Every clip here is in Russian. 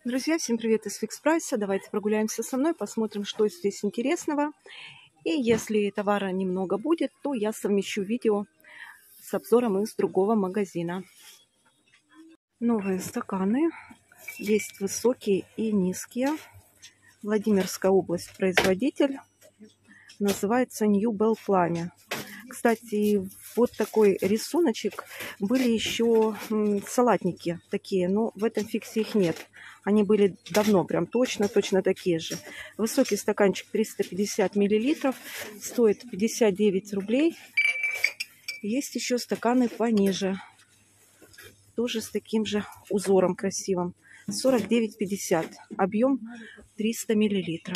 Друзья, всем привет из Фикс Прайса. Давайте прогуляемся со мной, посмотрим, что здесь интересного. И если товара немного будет, то я совмещу видео с обзором из другого магазина. Новые стаканы. Есть высокие и низкие. Владимирская область, производитель. Называется New Bell Plamia. Кстати, вот такой рисуночек. Были еще салатники такие, но в этом фиксе их нет. Они были давно, прям точно такие же. Высокий стаканчик 350 мл, стоит 59 рублей. Есть еще стаканы пониже, тоже с таким же узором красивым. 49,50, объем 300 мл.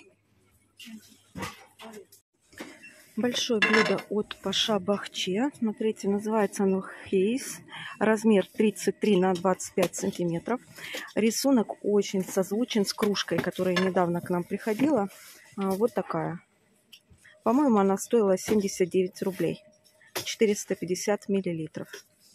Большое блюдо от Паша Бахче. Смотрите, называется оно Хейс. Размер 33 на 25 сантиметров. Рисунок очень созвучен с кружкой, которая недавно к нам приходила. Вот такая. По-моему, она стоила 79 рублей. 450 миллилитров.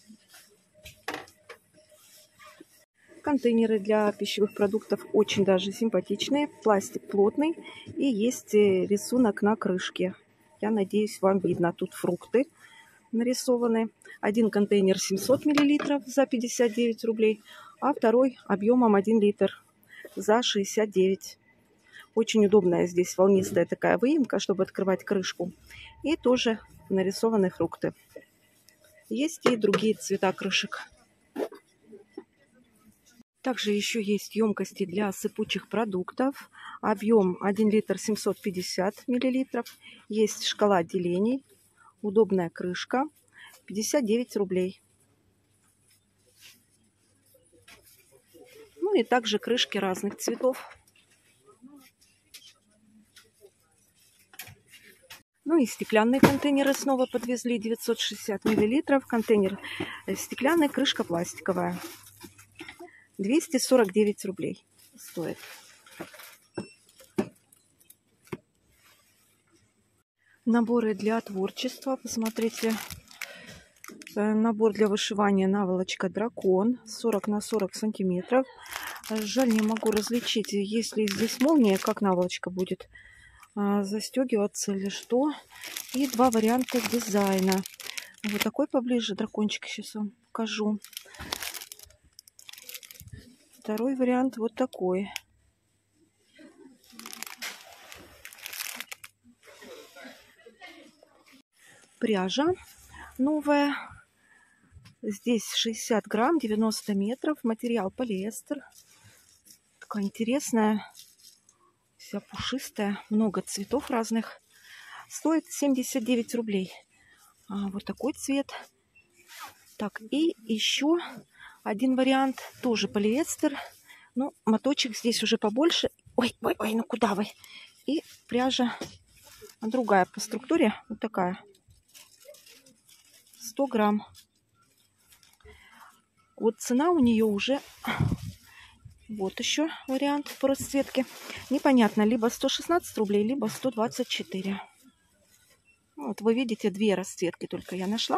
Контейнеры для пищевых продуктов очень даже симпатичные. Пластик плотный. И есть рисунок на крышке. Я надеюсь, вам видно. Тут фрукты нарисованы. Один контейнер 700 мл за 59 рублей, а второй объемом 1 литр за 69. Очень удобная здесь волнистая такая выемка, чтобы открывать крышку. И тоже нарисованы фрукты. Есть и другие цвета крышек. Также еще есть емкости для сыпучих продуктов. Объем 1 литр 750 миллилитров. Есть шкала делений. Удобная крышка. 59 рублей. Ну и также крышки разных цветов. Ну и стеклянные контейнеры снова подвезли. 960 миллилитров. Контейнер стеклянный, крышка пластиковая. 249 рублей стоит. Наборы для творчества. Посмотрите. Набор для вышивания наволочка дракон. 40 на 40 сантиметров. Жаль, не могу различить, если здесь молния, как наволочка будет застегиваться или что. И два варианта дизайна. Вот такой поближе дракончик сейчас вам покажу. Второй вариант вот такой. Пряжа новая. Здесь 60 грамм, 90 метров. Материал полиэстер. Такая интересная. Вся пушистая. Много цветов разных. Стоит 79 рублей. Вот такой цвет. Так, и еще один вариант. Тоже полиэстер. Ну, моточек здесь уже побольше. Ой, ну куда вы? И пряжа другая по структуре. Вот такая. 100 грамм. Вот цена у нее уже... Вот еще вариант по расцветке. Непонятно, либо 116 рублей, либо 124. Вот вы видите, две расцветки только я нашла.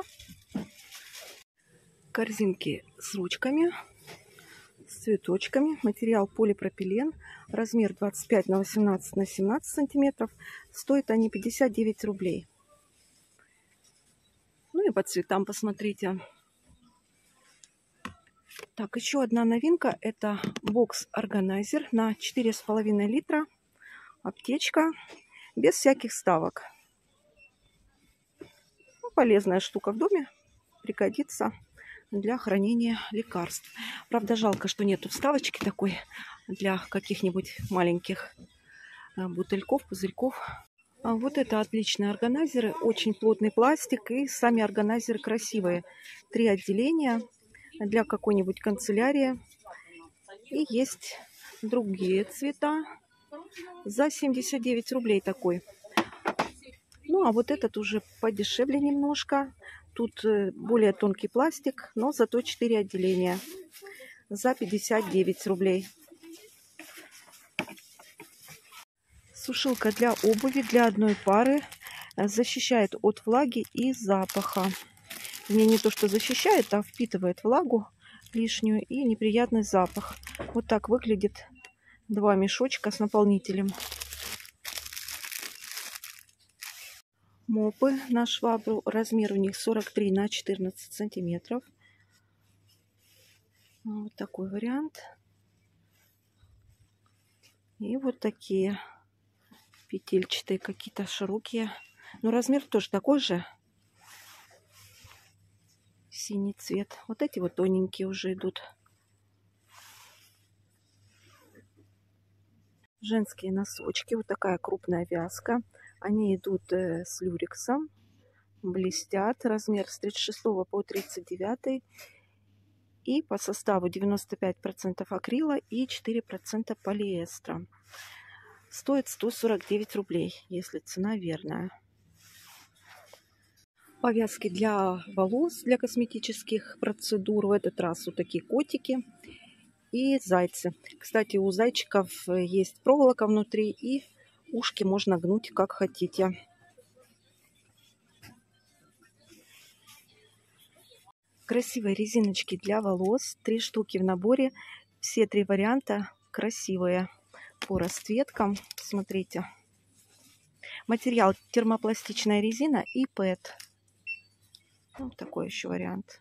Корзинки с ручками, с цветочками. Материал полипропилен. Размер 25 на 18 на 17 сантиметров. Стоят они 59 рублей. Ну и по цветам посмотрите. Так, еще одна новинка. Это бокс-органайзер на 4,5 литра. Аптечка. Без всяких вставок. Ну, полезная штука в доме. Пригодится для хранения лекарств. Правда, жалко, что нету вставочки такой для каких-нибудь маленьких бутыльков, пузырьков. А вот это отличные органайзеры. Очень плотный пластик. И сами органайзеры красивые. 3 отделения. Для какой-нибудь канцелярии. И есть другие цвета. За 79 рублей такой. Ну, а вот этот уже подешевле немножко. Тут более тонкий пластик, но зато 4 отделения. За 59 рублей. Сушилка для обуви, для одной пары. Защищает от влаги и запаха. Не то, что защищает, а впитывает влагу. лишнюю и неприятный запах. Вот так выглядит 2 мешочка с наполнителем. Мопы на швабру. Размер у них 43 на 14 сантиметров. Вот такой вариант. И вот такие петельчатые, какие-то широкие. Но размер тоже такой же. Синий цвет. Вот эти вот тоненькие уже идут. Женские носочки. Вот такая крупная вязка. Они идут с люрексом. Блестят. Размер с 36 по 39. И по составу 95% акрила и 4% полиэстера. Стоит 149 рублей, если цена верная. Повязки для волос, для косметических процедур. В этот раз вот такие котики и зайцы. Кстати, у зайчиков есть проволока внутри, и ушки можно гнуть как хотите. Красивые резиночки для волос. 3 штуки в наборе. Все 3 варианта красивые по расцветкам. Смотрите. Материал термопластичная резина и ПЭТ. Вот такой еще вариант.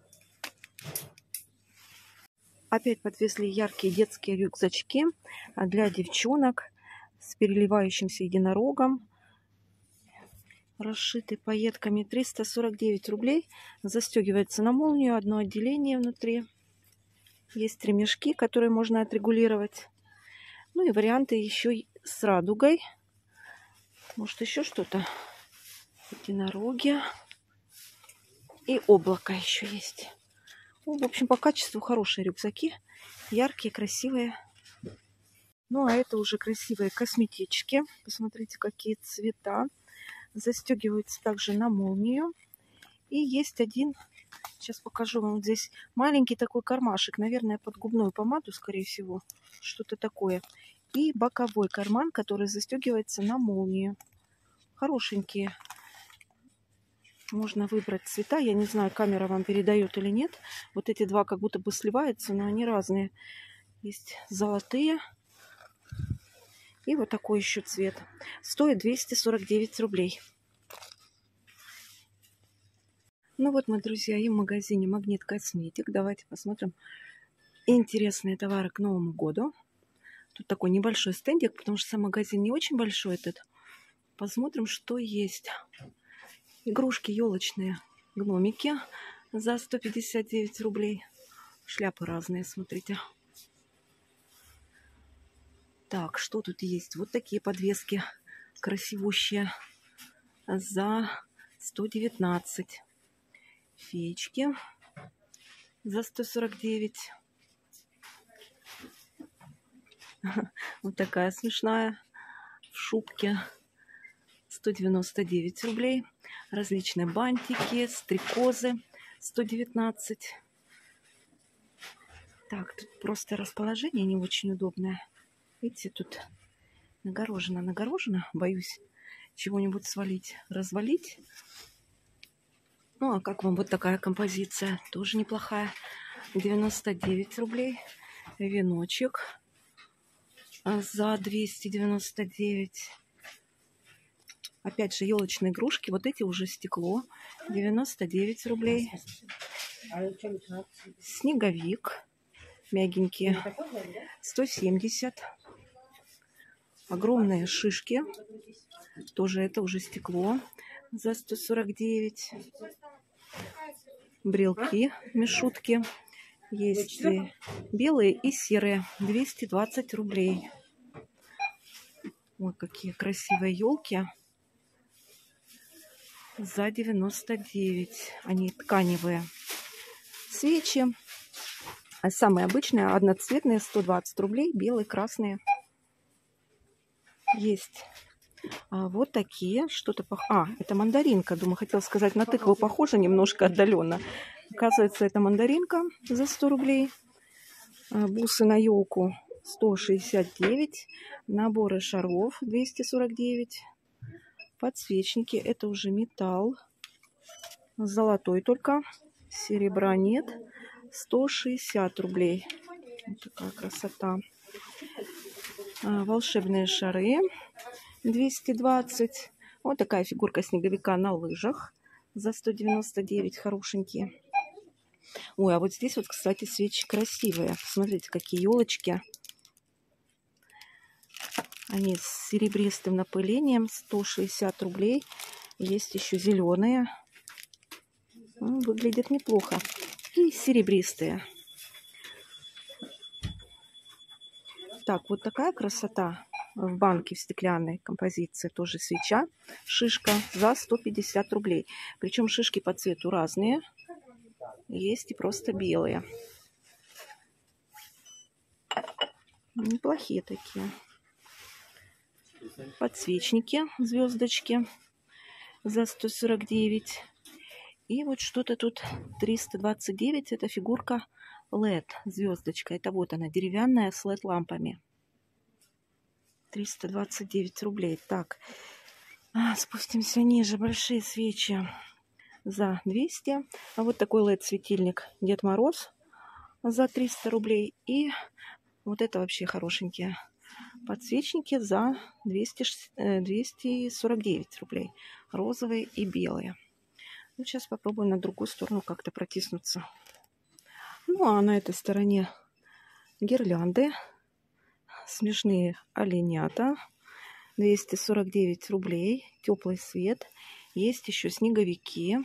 Опять подвезли яркие детские рюкзачки для девчонок с переливающимся единорогом. Расшитый пайетками, 349 рублей. Застегивается на молнию, одно отделение внутри. Есть ремешки, которые можно отрегулировать. Ну и варианты еще с радугой. Может, еще что-то. Единороги. И облако еще есть. Ну, в общем, по качеству хорошие рюкзаки. Яркие, красивые. Ну, а это уже красивые косметички. Посмотрите, какие цвета. Застегиваются также на молнию. И есть один, сейчас покажу вам, вот здесь маленький такой кармашек, наверное, под губную помаду, скорее всего, что-то такое. И боковой карман, который застегивается на молнию. Хорошенькие. Можно выбрать цвета. Я не знаю, камера вам передает или нет. Вот эти два как будто бы сливаются, но они разные. Есть золотые. И вот такой еще цвет. Стоит 249 рублей. Ну вот мы, друзья, и в магазине Магнит Косметик. Давайте посмотрим интересные товары к Новому году. Тут такой небольшой стендик, потому что сам магазин не очень большой этот. Посмотрим, что есть. Игрушки елочные, гномики за 159 рублей. Шляпы разные, смотрите. Так, что тут есть? Вот такие подвески красивущие за 119. Феечки за 149. Вот такая смешная в шубке. 199 рублей. Различные бантики, стрекозы 119. Так, тут просто расположение не очень удобное. Видите, тут нагорожено. Боюсь чего-нибудь свалить, развалить. Ну, а как вам вот такая композиция? Тоже неплохая. 99 рублей. Веночек за 299. Опять же, елочные игрушки. Вот эти уже стекло. 99 рублей. Снеговик. Мягенькие. 170. Огромные шишки. Тоже это уже стекло. За 149. Брелки, мешутки. Есть белые и серые. 220 рублей. Ой, какие красивые елки. За 99. Они тканевые. Свечи. А самые обычные, одноцветные, 120 рублей. Белые, красные. Есть. А вот такие. Что-то это мандаринка. Думаю, хотела сказать, на тыкву похоже немножко отдаленно. Оказывается, это мандаринка за 100 рублей. Бусы на елку 169. Наборы шаров 249. Подсвечники. Это уже металл. Золотой только. Серебра нет. 160 рублей. Вот такая красота. Волшебные шары 220. Вот такая фигурка снеговика на лыжах за 199. Хорошенькие. Ой, а вот здесь вот, кстати, свечи красивые. Посмотрите, какие елочки. Они с серебристым напылением. 160 рублей. Есть еще зеленые. Выглядят неплохо. И серебристые. Так, вот такая красота в банке в стеклянной композиции. Тоже свеча, шишка за 150 рублей. Причем шишки по цвету разные. Есть и просто белые. Неплохие такие. Подсвечники, звездочки за 149. И вот что-то тут 329. Это фигурка LED, звездочка. Это вот она, деревянная с LED-лампами. 329 рублей. Так, спустимся ниже. Большие свечи за 200. А вот такой LED-светильник Дед Мороз за 300 рублей. И вот это вообще хорошенькие подсвечники за 249 рублей. Розовые и белые. Ну, сейчас попробую на другую сторону как-то протиснуться. Ну, а на этой стороне гирлянды. Смешные оленята. 249 рублей. Теплый свет. Есть еще снеговики.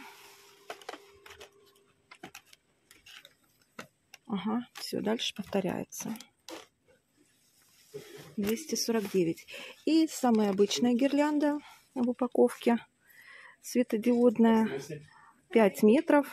Ага, все, дальше повторяется. 249. И самая обычная гирлянда в упаковке. Светодиодная. 5 метров.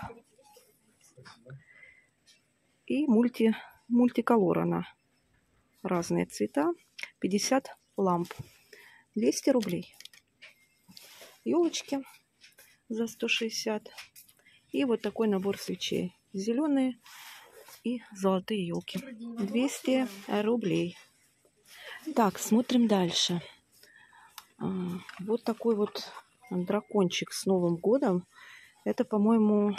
И мультиколор она. Разные цвета. 50 ламп. 200 рублей. Елочки за 160. И вот такой набор свечей. Зеленые и золотые елки. 200 рублей. Так, смотрим дальше. Вот такой вот дракончик с Новым годом. Это, по-моему,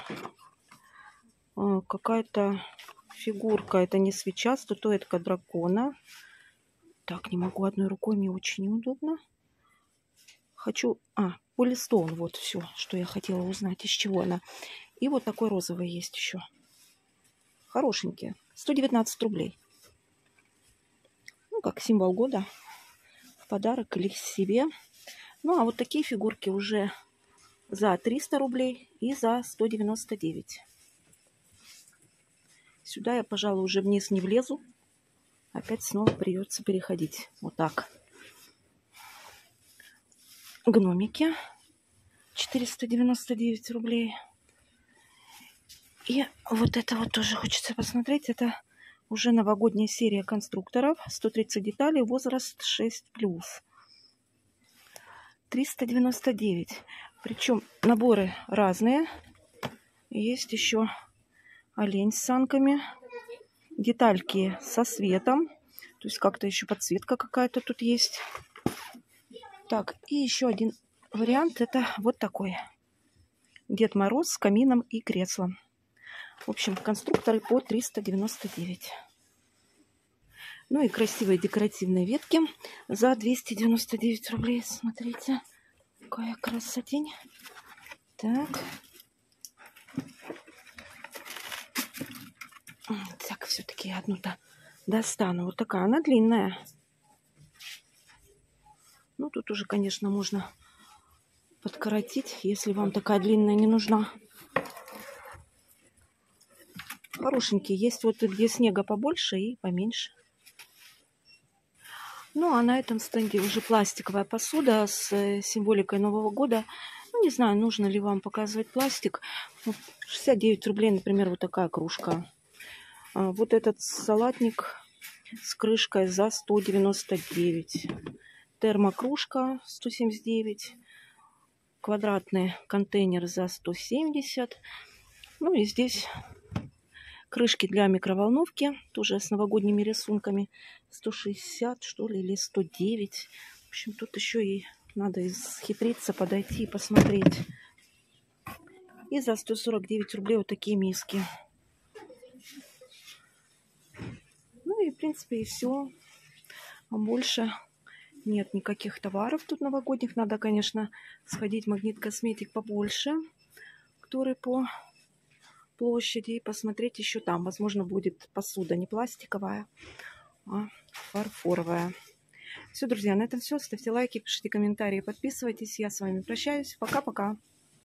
какая-то фигурка. Это не свеча, статуэтка дракона. Так, не могу одной рукой, мне очень неудобно. Хочу... полистон, вот все, что я хотела узнать, из чего она. И вот такой розовый есть еще. Хорошенькие. 119 рублей. Ну, как символ года. В подарок или себе. Ну, а вот такие фигурки уже за 300 рублей и за 199. Сюда я, пожалуй, уже вниз не влезу. Опять снова придется переходить. Вот так. Гномики. 499 рублей. И вот это вот тоже хочется посмотреть. Это уже новогодняя серия конструкторов. 130 деталей. Возраст 6+. 399. Причем наборы разные. Есть еще олень с санками. Детальки со светом. То есть как-то еще подсветка какая-то тут есть. Так, и еще один вариант. Это вот такой. Дед Мороз с камином и креслом. В общем, конструкторы по 399. Ну и красивые декоративные ветки за 299 рублей. Смотрите, какая красотень. Так. Так, все-таки одну-то достану. Вот такая она длинная. Ну, тут уже, конечно, можно подкоротить, если вам такая длинная не нужна. Хорошенькие. Есть вот где снега побольше и поменьше. Ну, а на этом стенде уже пластиковая посуда с символикой Нового года. Ну, не знаю, нужно ли вам показывать пластик. 69 рублей, например, вот такая кружка. Вот этот салатник с крышкой за 199. Термокружка 179. Квадратный контейнер за 170. Ну и здесь крышки для микроволновки. Тоже с новогодними рисунками. 160, что ли, или 109. В общем, тут еще и надо исхитриться, подойти и посмотреть. И за 149 рублей вот такие миски. в принципе, и все. Больше нет никаких товаров тут новогодних. Надо, конечно, сходить в Магнит Косметик побольше, который по площади, и посмотреть еще там. Возможно, будет посуда не пластиковая, а фарфоровая. Все, друзья, на этом все. Ставьте лайки, пишите комментарии, подписывайтесь. Я с вами прощаюсь. Пока-пока.